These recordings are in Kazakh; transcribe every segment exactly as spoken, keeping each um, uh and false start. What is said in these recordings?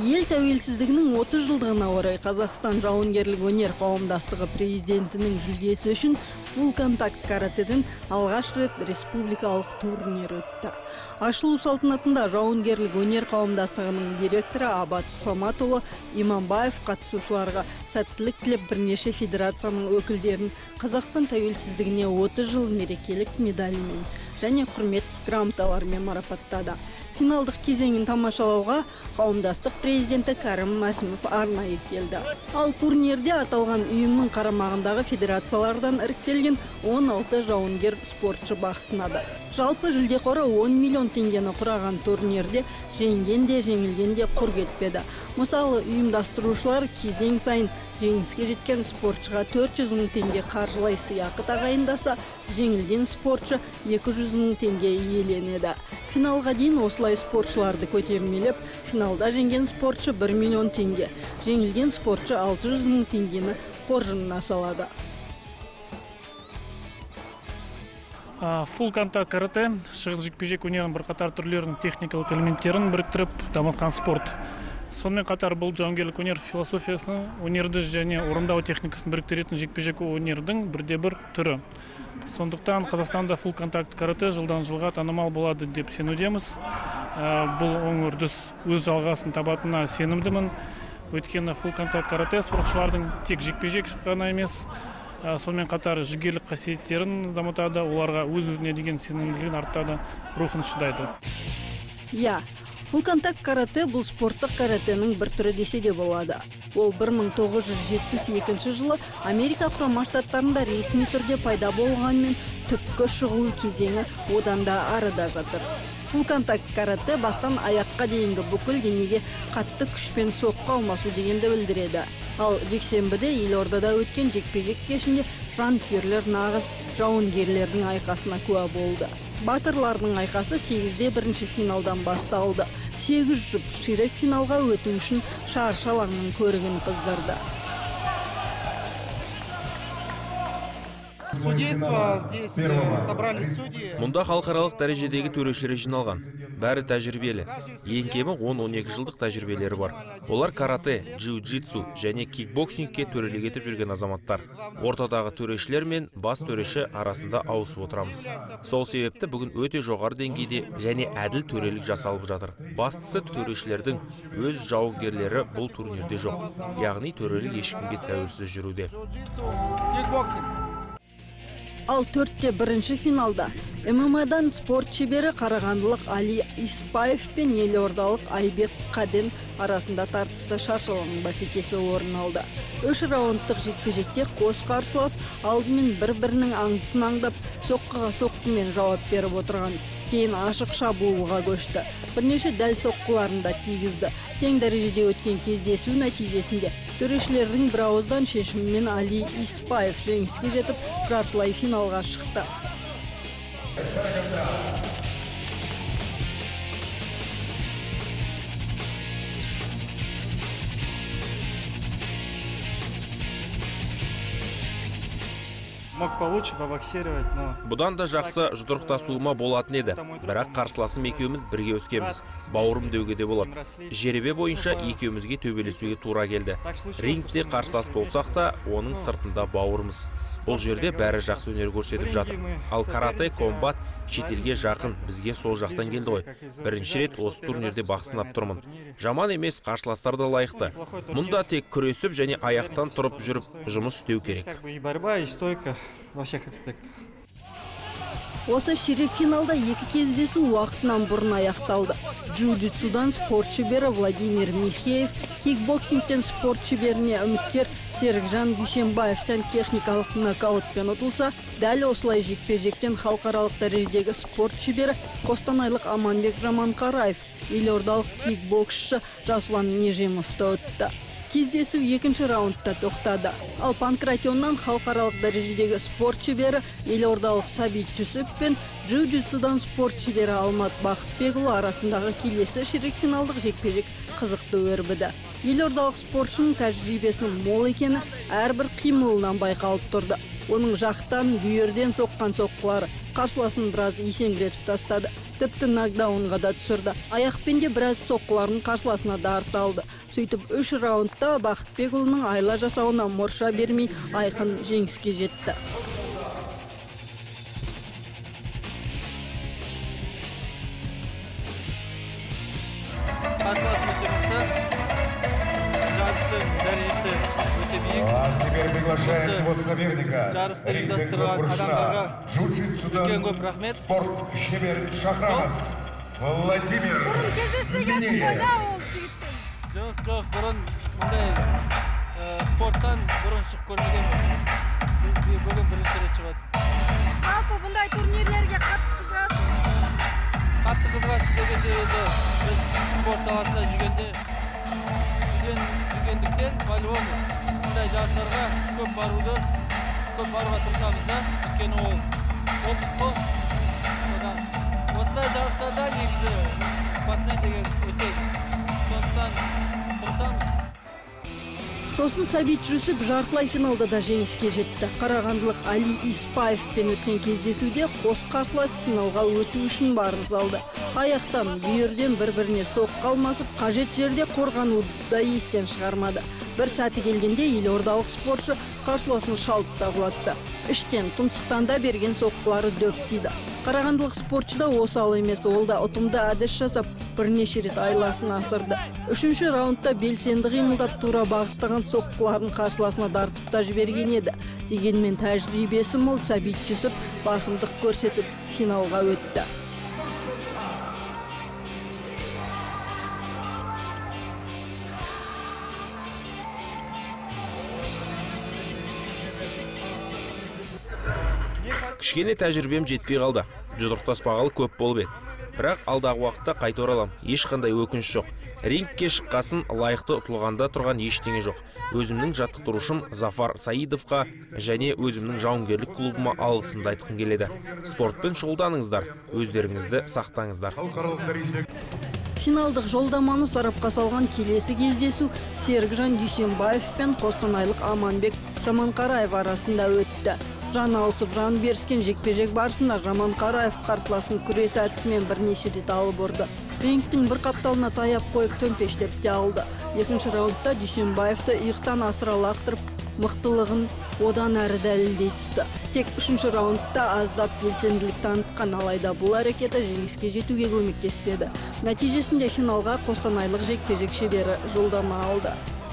Ел тәуелсіздігінің отыз жылдығына орай Қазақстан жауынгерлік өнер қауымдастығы президентінің жүлдесі үшін Full Contact каратэдің алғаш рет республикалық турнир өтті. Ашылу салтанатында жауынгерлік өнер қауымдастығының директоры Абат Саматұлы Иманбаев қатысушыларға сәттілік тілеп бірнеше федерацияның өкілдерін Қазақстан тәуелсіздігіне отыз жыл мерекелік медалімен және құрмет грамоталарымен марапаттады. Финалдық кезеңін тамашалауға қауымдастық президенті Кәрім Мәсімов арнайы келді. Ал турнирде аталған ұйымның қарамағындағы федерациялардан іріктелген он алты жауынгер спортшы бақ сынады. Жалпы жүлде қоры он миллион теңгені құраған турнирде жеңген де жеңілген де құр кетпеді. Мысалы, ұйымдастырушылар кезең сайын жеңіске жеткен спортшыға төрт жүз мың теңге қаржылай сыйақы тағайындаса, жеңілген спортшы екі жүз мың теңге иеленеді. Финалға дейін осылай спортшыларды көтермелеп, финалда жеңген спортшы бір миллион теңге, жеңілген спортшы алты жүз мың теңгені қоржынына салады. Full Contact каратэ шығыс жекпе-жек өнерінің бірқатар түрлерінің техникалық элементтерін біріктіріп дамытқан спорт. Сонымен қатар бұл жауынгерлік өнер философиясының өнерді және орындау техникасын біріктіретін жекпе-жек өнердің бірде-бір түрі. Сондықтан Қазақстанда Full Contact каратэ жылдан жылға танымал болады деп сенудеміз. Бұл оң үрдіс өз жалғасын табатынына сенімдімін. Өйткені Full Contact каратэ спортшылардың тек жекпе-жек ғана емес, сонымен қатар жігерлік қасиеттерін дамытады, оларға өз-өзіне деген сенімділігін арттырады, рухын шыдайды. Я, Full Contact каратэ бұл спорттық каратэнің бір түрі десе де болады. Ол бір мың тоғыз жүз жетпіс екінші жылы Америка құрама штаттарында ресми түрде пайда болғанмен түпкі шығу кезеңі одан да арыда жатыр. Full Contact каратэ бастан аяққа дейінгі бүкіл денеге қатты күшпен соққы алмасу дегенді білдіреді. Ал жексенбіде Елордада өткен жекпе-жек кешінде жанкүйерлер нағыз жауынгерлердің айқасына куә болды. Батырлардың айқасы сегізде бірінші финалдан басталды. сегіз жұп ширек финалға өту үшін шаршы алаңның көрігін қыздырды. Мұнда халықаралық дәрежедегі төрешілер жиналған. Бәрі тәжірибелі. Ең кемі он он екі жылдық тәжірибелері бар. Олар карате, джиу-джитсу және кикбоксингке төрелік етіп жүрген азаматтар. Ортадағы төрешілер мен бас төреші арасында ауысып отырамыз. Сол себепті бүгін өте жоғары деңгейде және әділ төрелік жасалып жатыр. Бастысы төрешілердің өз жауынгерлері бұл турнирде жоқ. Яғни төрелік ешкімге тәуелсіз жүруде. Ал төртте бірінші финалда эм эм а-дан спорт шебері қарағандылық Али Испаев пен елордалық Айбек Қаден арасында тартысты шаршылығының бәсекесі орын алды. Үш раундтық жекпе-жекте қос қарсылас алдымен бір-бірінің аңдысын аңдап, соққыға соққымен жауап беріп отырған. Кейін ашық шабуылға көшті. Бірнеше дәл соққыларында тигізді. Тең дәрежеде өткен кездесу нәтижесінде төрешілердің бірауыздан шешімімен Али Испаев жеңіске жетіп, жартылай финалға шықты. Бұдан да жақсы жұдырықтасуыма болатын еді. Бірақ қарсыласым екеуміз бірге өскенбіз. Бауырым деуге де болады. Жеребе бойынша екеумізге төбелесуге тура келді. Рингте қарсылас болсақ та, оның сыртында бауырымыз. Бұл жерде бәрі жақсы өнер көрсетіп жатыр. Ал карате комбат шетелге жақын, бізге сол жақтан келді ғой. Бірінші рет осы турнирде бақ сынап тұрмын. Жаман емес, қарсыластар да лайықты. Мұнда тек күресіп және аяқтан тұрып жүріп жұмыс істеу керек. Осы ширек финалда екі кездесу уақытынан бұрын аяқталды. Джиу-джитсудан спорт шебері Владимир Михеев, кикбоксингтен спорт шеберіне үміткер Серікжан Дүйсенбаевтан техникалық нокаутпен ұтылса, дәл осылай жекпе-жектен халықаралық дәрежедегі спорт шебері қостанайлық Аманбек Жаманқараев, елордалық кикбоксшы Жасұлан Нежимовты ұтты. Кездесу екінші раундта тоқтады. Ал панкратионнан халықаралық дәрежедегі спорт шебері елордалық Сабит Жүсіп пен джиу-джитсудан спорт шебері Алмат Бақытбекұлы арасындағы келесі ширек финалдық жекпе-жек қызықты өрбіді. Елордалық спортшының тәжірибесінің мол екені әрбір қимылынан байқалып тұрды. Оның жақтан бүйірден соққан соққылары қарсыласын біраз есеңгіретіп тастады. тіпті нокдаунға да түсірді. Аяқпен де біраз соққыларын қарсыласына дарыта алды. Сөйтіп үш раундта Бақытбекұлының айла жасауына мұрша бермей айқын жеңіске жетті. Теперь приглашаем его соперника. Рингтегі бұрышына джиу-джитсудан спорт шебері Шахрамов Владимир Минеев. Жоқ, жоқ, бұрын мұндай спорттан бұрын шығып көрмеген. Бүгін бірінші рет шығады. Жалпы бұндай турнирлерге қатты қызығасыз? Қатты қызығасыз дегенде енді біз спорт саласында жүргенде жүргендіктен по-любому бұндай жарыстарға көп баруды, көп баруға тырысамыз да, өйткені ол опыт қой. Осындай жарыстарда негізі спортсмен деген өсек. Сондықтан тырысамыз. Сосын Сәбит Жүсіп жартылай финалда да жеңіске жетті. Қарағандылық Али Испаевпен өткен кездесуде қос қарсылас финалға өту үшін барын салды. Аяқтан бүйірден бір-біріне соққы алмасып, қажет жерде қорғануды да естен шығармады. Бір сәті келгенде елордалық спортшы қарсыласын шалып та құлатты. Іштен тұмсықтан да берген соққылары дөп тиді. Қарағандылық спортшы да осал емес, ол да ұтымды әдіс жасап, бірнеше рет айласын асырды. Үшінші раундта белсенді қимылдап тура бағыттаған соққыларын қарсыласына дартып та жіберген еді. Дегенмен тәжірибесі мол Сәбит Жүсіп басымдық көрсетіп финалға өтті. Кішкене тәжірибем жетпей қалды. Жұдырықтаспағалы көп болып еді. Бірақ алдағы уақытта қайта оралам. Ешқандай өкініш жоқ. Рингке шыққасын лайықты ұтылғанда тұрған ештеңе жоқ. Өзімнің жаттықтырушым Зафар Саидовқа және өзімнің жауынгерлік клубыма алғысымды айтқым келеді. Спортпен шұғылданыңыздар, өздеріңізді сақтаңыздар. Финалдық жолдаманы сарапқа салған келесі кездесу Серікжан Дүйсенбаев пен қостанайлық Аманбек Жаманқараев арасында өтті. Жан алысып жан беріскен жекпе-жек барысында Жаманқараев қарсыласын күрес әдісімен бірнеше рет алып ұрды. Рингтің бір қапталына таяп қойып төмпештеп те алды. Екінші раундта Дүйсенбаевты иықтан асыра лақтырып, мықтылығын одан әрі дәлелдей түсті. Тек үшінші раундта аздап белсенділік танытқан, алайда бұл әрекеті жеңіске жетуге көмектеспеді. Нәтижесінде финалға қостанайлық жекпе-жек шебері жолдама алды.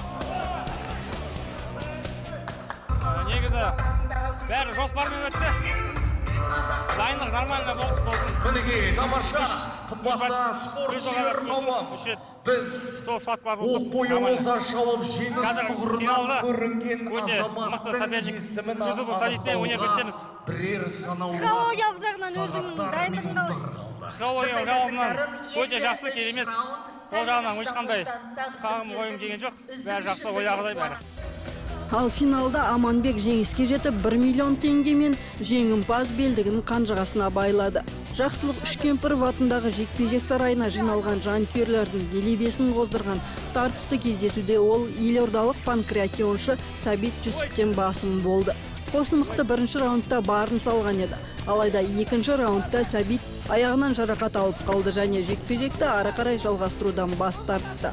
Негізі бәрі жоспармен өтті. Дайындық нормально болды тосын. Мінеке, тамаша, қымбатты спорт сүйер қауым. Біз оқ бойымызда шауып жеңіс тұғырынан көрінген азаматтың есімін ақтауға бірер санаулы Психологиялық жағынан өзіңнің дайындығың қалай? Психологиялық жағынан өте жақсы, керемет. Ол жағынан ешқандай қағым ойым деген жоқ. Бәрі жақсы, ойдағыдай бәрі. Ал финалда Аманбек жеңіске жетіп бір миллион теңгемен жеңімпаз белдігін қанжығасына байлады. Жақсылық Үшкемпіров атындағы жекпе-жек сарайына жиналған жанкүйерлердің делебесін қоздырған тартысты кездесуде ол елордалық панкратионшы Сәбит Жүсіптен басым болды. Қосымықты бірінші раундта барын салған еді. Алайда екінші раундта Сәбит аяғынан жарақат алып қалды және жекпе-жекті ары қарай жалғастырудан бас тартты.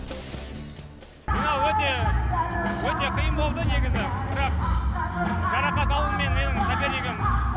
Өте қиын болды негізі, бірақ жарақат алумен менің сопернигім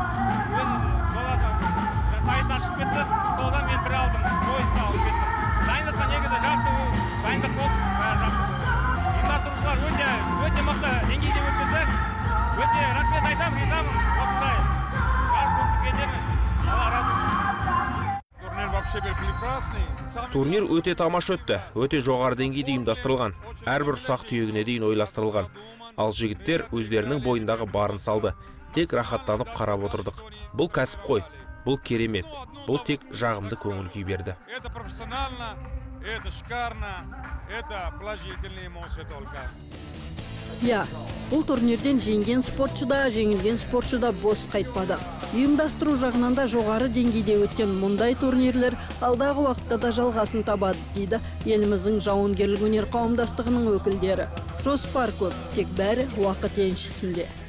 сайыстан шығып кетті, содан мен бір алдым, ойысты алып кеттім. Дайындыққа негізі жақсы дайындық болып, бәрі жақсы. Ұйымдастырушылар өте, өте мықты деңгейде өткізді. Өте рахмет айтамын, ризамын осындай жарыс өткізгендеріне. Алла разы болсын. Турнир вообще прекрасный. Турнир өте тамаша өтті, өте жоғары деңгейде ұйымдастырылған, әрбір ұсақ түйегіне дейін ойластырылған. Ал жігіттер өздерінің бойындағы барын салды. Тек рахаттанып қарап отырдық. Бұл кәсіп қой, бұл керемет, бұл тек жағымды көңіл күй берді. Это профессионально, это шикарно, это положительные эмоции только. Я, бұл турнирден жеңген спортшы да, жеңілген спортшы да бос қайтпады. Ұйымдастыру жағынан да жоғары деңгейде өткен мұндай турнирлер алдағы уақытта да жалғасын табады, дейді еліміздің жауынгерлік өнер қауымдастығының өкілдері. Жоспар көп, тек бәрі уақыт еншісінде.